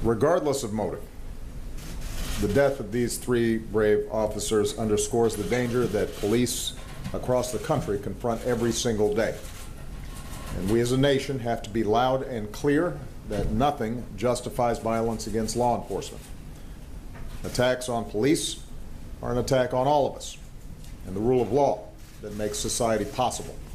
Regardless of motive, the death of these three brave officers underscores the danger that police across the country confront every single day. And we as a nation have to be loud and clear that nothing justifies violence against law enforcement. Attacks on police are an attack on all of us and the rule of law that makes society possible.